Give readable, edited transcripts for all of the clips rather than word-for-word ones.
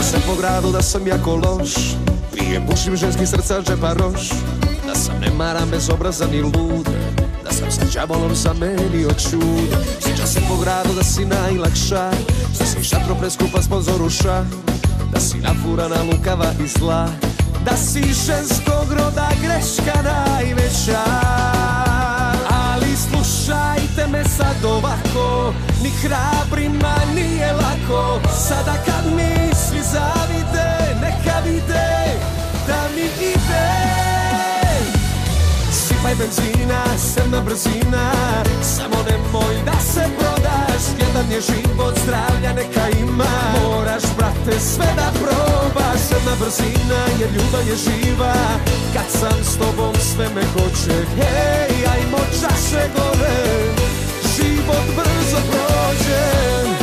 Priča se po gradu da sam jako loš, pijem, pušim ženski srca džepa roš, da sam nemaran, bezobrazan i lud, da sam sa đavolom zamenio čud. Priča se po gradu da si najlakša, što si šatro preskupa sponzoruša, da si nafurana, lukava i zla, da si ženskog roda greška najveća. Ali slušajte me sad ovako, ni hrabrima nije lako. Sada kad mi svi zavide, neka vide da mi ide. Sipaj benzina, crna brzina, samo nemoj da se prodaš. Jedan je život, zdravlja neka ima, moraš brate sve da probaš. Crna brzina jer ljubav je živa, kad sam s tobom sve me hoće. Hej, ajmo čaše gore, život brzo prođe.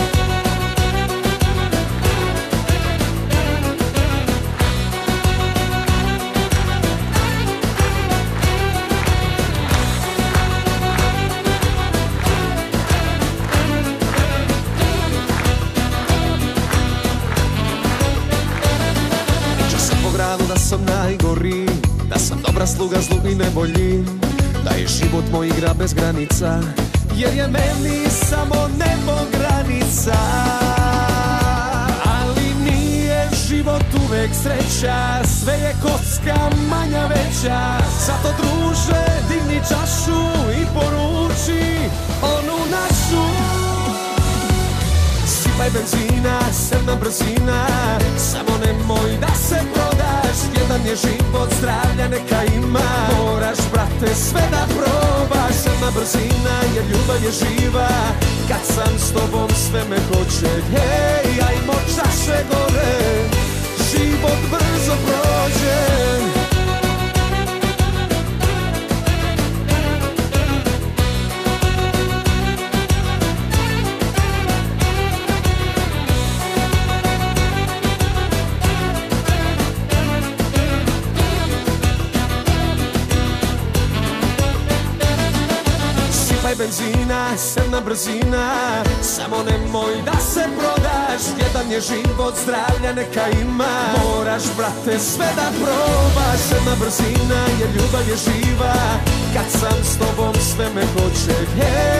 Da sam najgori, da sam dobra sluga, zlu i ne bolji, da je život moj igra bez granica, jer je meni samo nebo granica. Ali nije život uvek sreća, sve je kocka manja veća. Zato druže, digni čašu i poruči onu našu. Sipaj benzina, crna brzina, samo nemoj da se prodaš. Jedan je život, zdravlja neka ima, moraš brate sve da probaš. Crna brzina jer ljubav je živa, kad sam s tobom sve me hoće. Hej, ajmo čaše gore, život brzo prođe. Benzina, crna brzina, samo nemoj da se prodaš. Jedan je život, zdravlja neka ima, moraš brate sve da probaš. Crna brzina jer ljubav je živa, kad sam s tobom sve me hoće. Hej,